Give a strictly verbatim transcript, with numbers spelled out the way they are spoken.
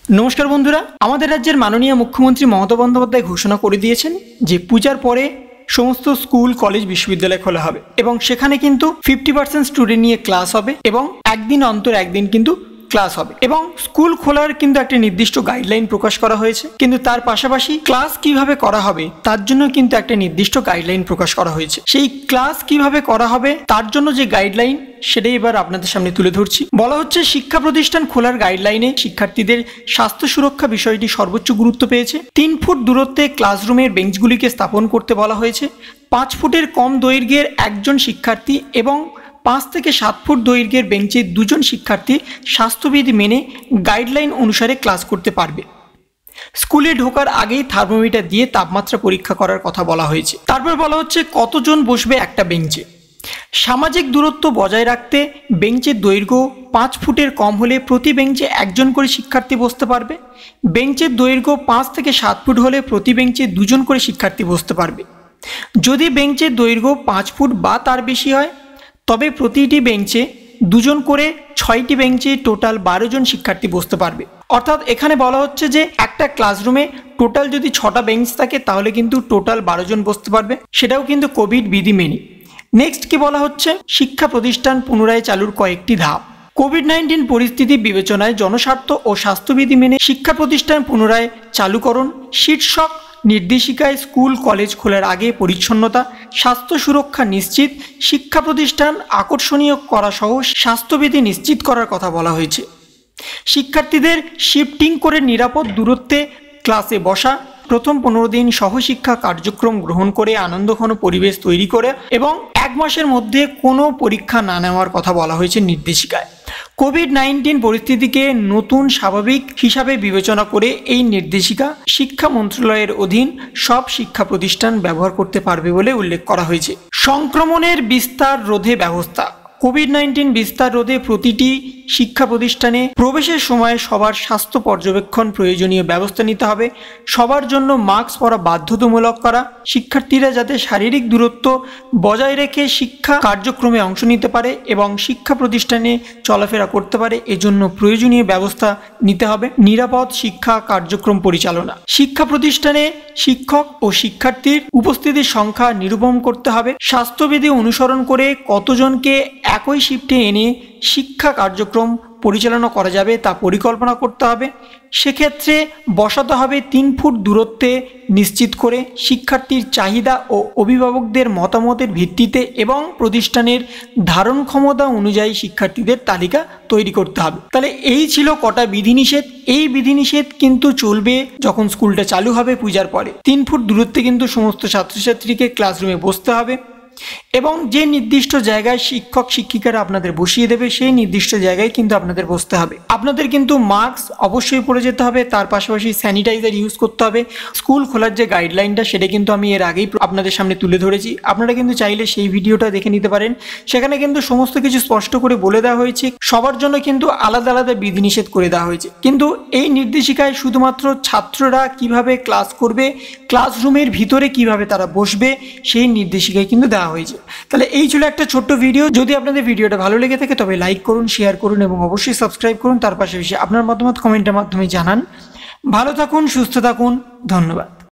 नमस्कार बंधुरा आमादेर राज्येर माननीय मुख्यमंत्री ममता बंदोपाध्याय घोषणा करे दिएछेन जे पूजार परे समस्त स्कूल कलेज विश्वविद्यालय खोला हबे एबं सेखाने किन्तु फिफ्टी पार्सेंट स्टूडेंट निये क्लास हबे एबं एकदिन अंतर एकदिन किन्तु क्लास हबे एबं स्कूल खोलार किन्तु एकटी निर्दिष्ट गाइडलाइन प्रकाश करा हयेछे किन्तु तार पाशापाशि क्लास किभाबे करा हबे तार जोन्नो किन्तु एकटी निर्दिष्ट गाइडलाइन प्रकाश करा हयेछे। सेई क्लास किभाबे करा हबे तार जोन्नो जे गाइडलाइन सेटाई एबार आपनादेर सामने तुले धरछि। बला हच्छे शिक्षा प्रतिष्ठान खोलार गाइडलाइने शिक्षार्थीदेर स्वास्थ्य सुरक्षा विषयटी सर्वोच्च गुरुत्व पेयेछे। तीन फुट दूरत्वे क्लासरूमेर बेंचगुलिके स्थापन करते बला हयेछे। पाँच फुटेर कम दैर्घ्येर एकजन शिक्षार्थी एबं पाँच থেকে सात फुट दैर्घ्येर बेंचे दुजन शिक्षार्थी स्वास्थ्यविधि मेने गाइडलाइन अनुसारे क्लास करते पारबे। स्कूले ढोकार आगेई थार्मोमिटार दिए तापमात्रा परीक्षा करार कथा बला हयेछे। तारपर बला हच्छे कतजन बसबे एकटा बेंचे। सामाजिक दूरत्व बजाय राखते बेंचेर दैर्घ्य पाँच फुटेर कम होले प्रति बेंचे एकजन करे शिक्षार्थी बसते पारबे। बेंचेर दैर्घ्य पाँच থেকে सात फुट होले प्रति बेंचे दुजन करे शिक्षार्थी बसते पारबे। यदि बेंचेर दैर्घ्य पाँच फुट बा तार बेशी हय तबे प्रतिटी बेंचे दुजन करे छयटी बेंचे टोटाल बारो जन शिक्षार्थी बसते पारबे। अर्थात एखाने बला हच्छे जे एकटा क्लासरूमे टोटाल यदि छटा बेंच थाके ताहले किन्तु टोटाल बारो जन बसते पारबे, सेटाओ किन्तु कोविड विधि मेने। नेक्स्ट कि बला हच्छे शिक्षा प्रतिष्ठान पुनराय चालुर कयेकटी धाप। कोविड नाइनटीन परिस्थिति विवेचनाय जनस्वार्थ और स्वास्थ्यविधि मेने शिक्षा प्रतिष्ठान पुनराय चालुकरण शीर्षक निर्देशिकाय स्कूल कलेज खोलार आगे परिच्छन्नता स्वास्थ्य सुरक्षा निश्चित शिक्षा प्रतिष्ठान आकर्षणीय करा सह स्वास्थ्यविधि निश्चित करार कथा बला हयेछे। शिक्षार्थीदेर शिफ्टिंग करे निरापद दूरत्वे क्लासे बसा प्रथम पंद्रह दिन सहशिक्षा कार्यक्रम ग्रहण करे आनंदघन परिवेश तैरी करे एवं एक मासेर मध्य कोनो परीक्षा ना नेওয়ার कथा बला हयेछे निर्देशिकाय। कोविड नाइनटीन परिस्थितिके नतून स्वाभाविक हिसाबे विवेचना करे एई निर्देशिका शिक्षा मंत्रालयेर अधीन सब शिक्षा प्रतिष्ठान व्यवहार करते पारबे बोले उल्लेख करा हयेछे। संक्रमणेर विस्तार रोधे व्यवस्था। कोविड नाइनटीन विस्तार रोधे प्रतिटी शिक्षा प्रतिष्ठाने प्रवेशेर समय सबार स्वास्थ्य पर्यवेक्षण प्रयोजनीय व्यवस्था निते हबे। सबार जन्य मास्क परा बाध्यतामूलक करा, शिक्षार्थीरा जाते शारीरिक दूरत्व बजाय रेखे शिक्षा कार्यक्रमे अंश निते पारे एवं शिक्षा प्रतिष्ठाने चलाफेरा करते पारे एजन्य प्रयोजनीय व्यवस्था निते हबे। निरापद शिक्षा कार्यक्रम परिचालना। शिक्षा प्रतिष्ठाने शिक्षक और शिक्षार्थीर उपस्थितिर संख्या निरूपण करते हबे। स्वास्थ्यविधि अनुसरण करे कतजनके একই শিফটে এনে শিক্ষা কার্যক্রম পরিচালনা করা যাবে তা পরিকল্পনা করতে হবে। সেক্ষেত্রে বসাতে হবে তিন ফুট দূরত্বে নিশ্চিত করে শিক্ষার্থীর চাহিদা ও অভিভাবকদের মতামতের ভিত্তিতে এবং প্রতিষ্ঠানের ধারণ ক্ষমতা অনুযায়ী শিক্ষার্থীদের তালিকা তৈরি করতে হবে। তাহলে এই ছিল কটা বিধিনিষেধ। এই বিধিনিষেধ কিন্তু চলবে যখন স্কুলটা চালু হবে পূজার পরে। তিন ফুট দূরত্বে কিন্তু সমস্ত ছাত্রছাত্রীকে ক্লাসরুমে বসতে হবে এবং যে নির্দিষ্ট জায়গায় শিক্ষক শিক্ষিকারা আপনাদের বসিয়ে দেবে সেই নির্দিষ্ট জায়গায় কিন্তু আপনাদের বসতে হবে। আপনাদের কিন্তু মাস্ক অবশ্যই পরে যেতে হবে, তার পাশাপাশি স্যানিটাইজার ইউজ করতে হবে। স্কুল খোলার যে গাইডলাইনটা সেটা কিন্তু আমি এর আগেই আপনাদের সামনে তুলে ধরেছি, আপনারা কিন্তু চাইলে সেই ভিডিওটা দেখে নিতে পারেন। সেখানে কিন্তু সমস্ত কিছু স্পষ্ট করে বলে দেওয়া হয়েছে। সবার জন্য কিন্তু আলাদা আলাদা বিধিনিষেধ করে দেওয়া হয়েছে, কিন্তু এই নির্দেশিকায় শুধুমাত্র ছাত্ররা কিভাবে ক্লাস করবে, ক্লাসরুমের ভিতরে কিভাবে তারা বসবে সেই নির্দেশিকায় কিন্তু দেওয়া হয়েছে। তাহলে এই ছিল একটা ছোট্ট ভিডিও। যদি আপনাদের ভিডিওটা ভালো লেগে থাকে তবে লাইক করুন, শেয়ার করুন এবং অবশ্যই সাবস্ক্রাইব করুন। তার পাশাপাশি আপনার মতামত কমেন্টের মাধ্যমে জানান। ভালো থাকুন, সুস্থ থাকুন, ধন্যবাদ।